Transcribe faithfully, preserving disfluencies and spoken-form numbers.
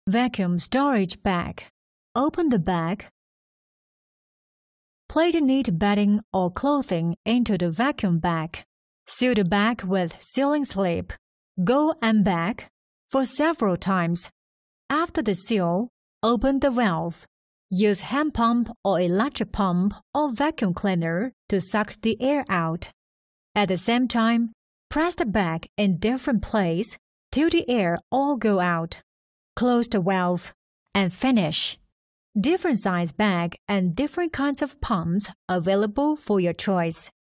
Vacuum storage bag. Open the bag. Place neat bedding or clothing into the vacuum bag. Seal the bag with sealing slip. Go and back for several times. After the seal, open the valve. Use hand pump or electric pump or vacuum cleaner to suck the air out. At the same time, press the bag in different places till the air all go out. Close the valve and finish. Different size bag and different kinds of pumps available for your choice.